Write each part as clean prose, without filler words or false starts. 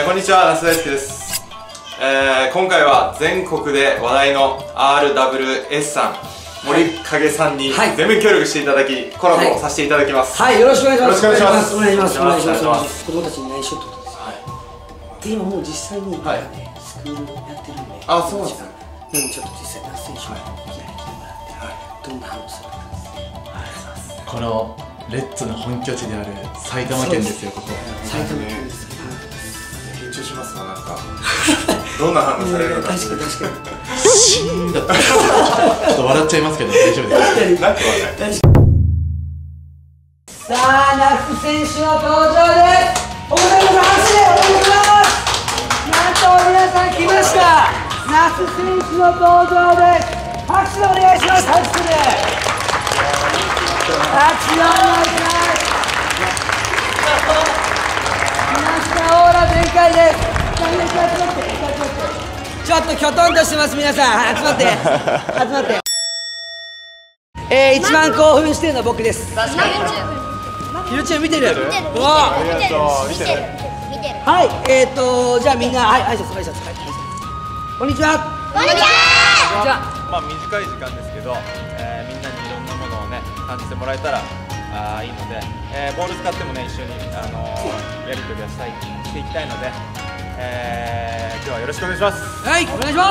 こんにちは、那須大輔です。今回は全国で話題の RWS さん、森影さんに全面協力していただき、コラボさせていただきます。 はい、よろしくお願いします。 よろしくお願いします。 お願いします。お願いします。子供たちに内緒ってことです。で、今もう実際にスクールやってるんで。 あ、そうなんですか。 なのでちょっと実際那須選手に来てもらって、どんな反応するか。 このレッツの本拠地である埼玉県ですよ、ここ。 埼玉県です。 緊張しますわ、なんか。どんな反応されるのか。 確かに。 シーンだった。ちょっと笑っちゃいますけど、大丈夫です。 なんか笑い。 さあ、那須選手の登場です。おめでとうございます。お願いします。なんと皆さん来ました。那須選手の登場です。拍手でお願いします。拍手で。拍手でお願いします。来ました。オーラ全開です。ちょっときょとんとしてます。皆さん集まって集まって。一番興奮してるのは僕です。ひろちゃん見てる。 ありがとう。見てる。 はい、じゃあみんな、はい、挨拶。こんにちは。 こんにちは。 まあ短い時間ですけど、みんなにいろんなものをね感じてもらえたらいいので、ボール使ってもね一緒にやり取りはしていきたいので、今日はよろしくお願いします。 はい、お願いします。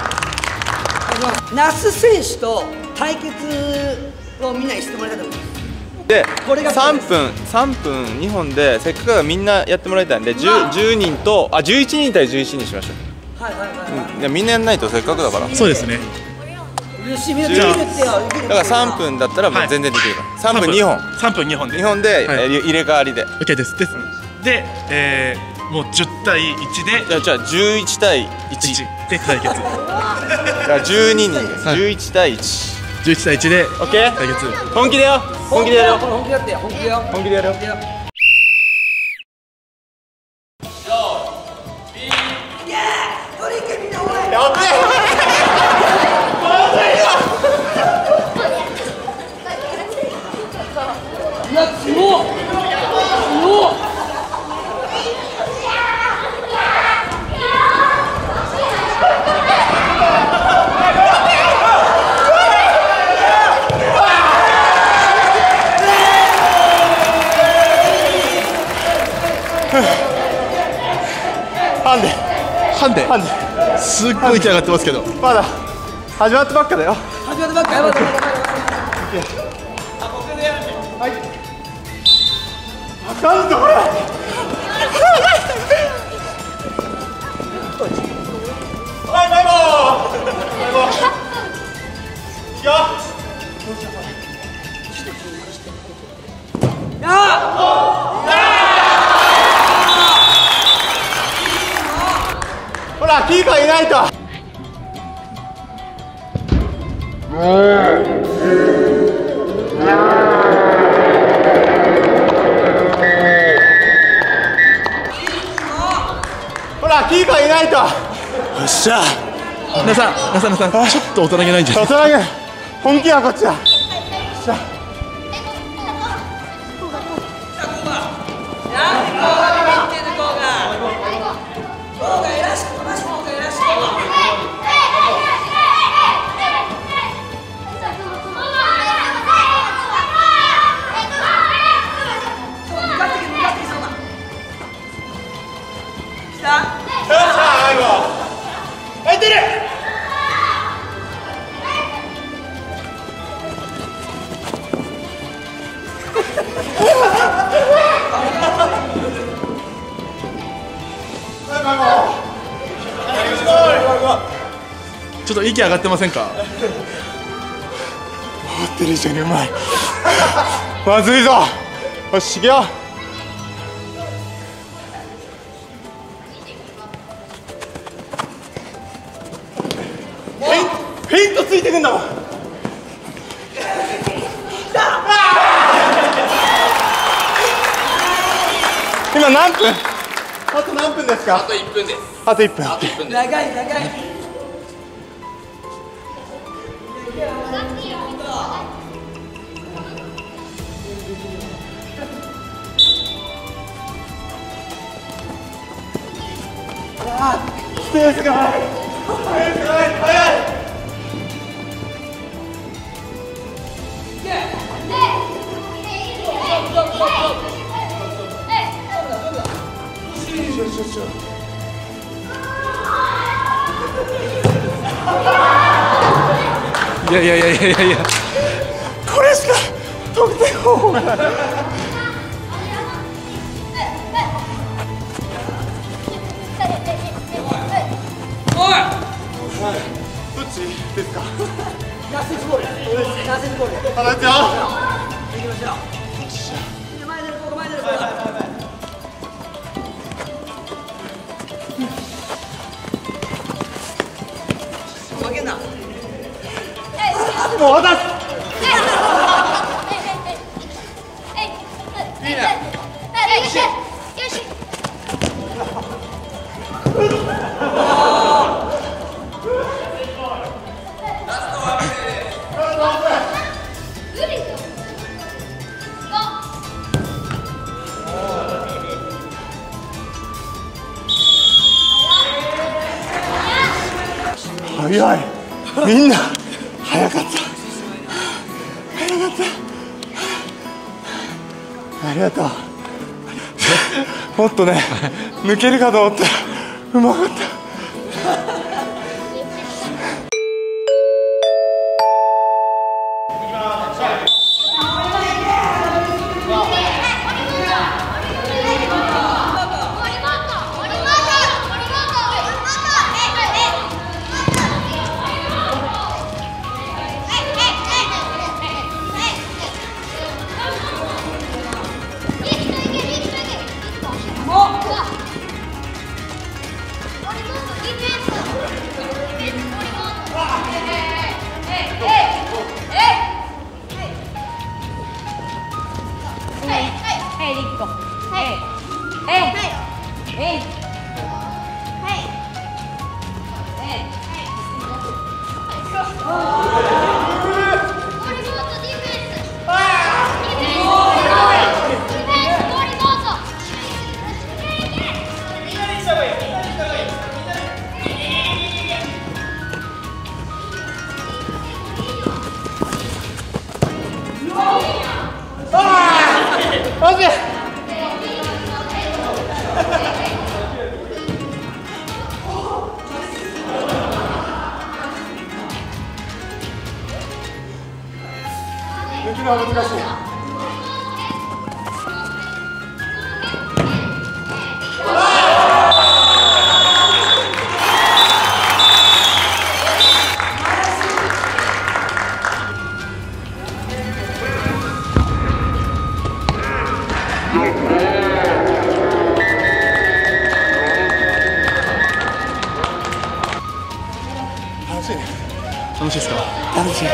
那須選手と対決をみんなにしてもらいたいと思います。 で、 これが 3分2本でせっかくだからみんなやってもらいたいんで、10人と11人対11にしましょう。はい、みんなやんないとせっかくだから。 そうですね。 嬉しい、みんなできるってよ。 だから3分だったらもう全然できるから。3分2本。 3分2本で。 2本で入れ替わりで。 OK です。で、もう10対1で。 じゃあ11対1 で対決。 だから12人です。11対1。 11対1で OK？ 対決。 本気だよ。本気でやろう。 本気だってよ。本気だよ。 本気でやろう。 いや、すごっ。 ハンデすっごい息上がってますけど、 まだ始まってばっかだよ。 始まってばっか。やばい。 はい。あかんぞこれ。はい、バイバー。ほら、キーパーいないと。ほら、キーパーいないと。よっしゃ。 那須さん、ちょっと大人げないんじゃないですか。 大人げ本気はこっちだ。よっしゃ。 ちょっと息上がってませんか。 思ってる以上にうまい。まずいぞ。よし、行けよ。フェイントついてくんだもん。今何分？あと何分ですか？あと1分です。あと1分。 長い。 スペースがない。早い。 いやこれしか得点方法がない。どっちですか。 ナスボール。ナスボール。 離れてよ。 行きましょう。前出る、ここ前出る。負けんな。 もう渡す。いいね。早い。みんな早かった。ありがとう。もっとね、抜けるかと思ったらうまかった。抜くのは難しい。楽しいね。 楽しいですか。 楽しい。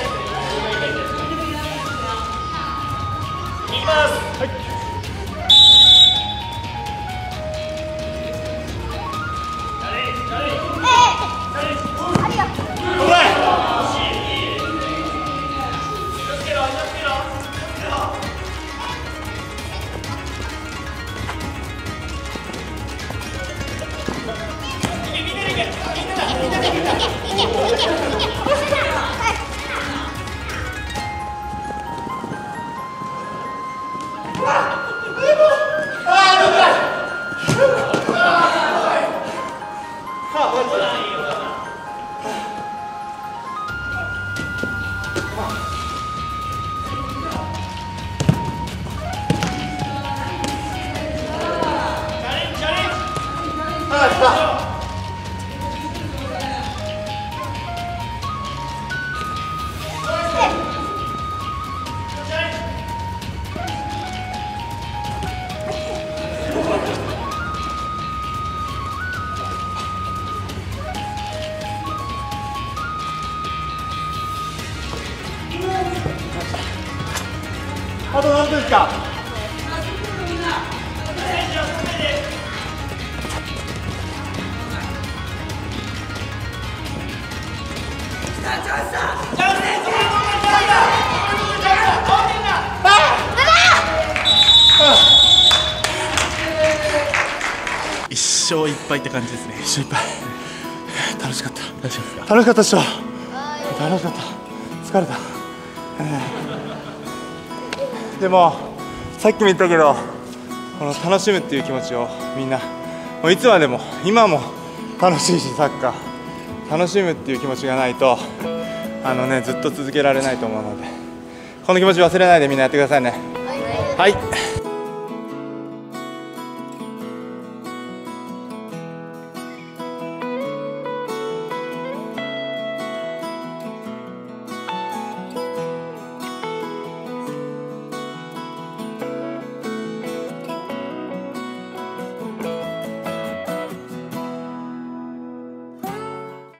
あと何分ですか。 一生いっぱいって感じですね。 一生いっぱい。楽しかった。 楽しいですか？ 楽しかったっしょ。楽しかった。疲れた。でもさっきも言ったけど、この楽しむっていう気持ちをみんなもういつまでも今も楽しいし、サッカー楽しむっていう気持ちがないとずっと続けられないと思うので、この気持ち忘れないでみんなやってくださいね。はい。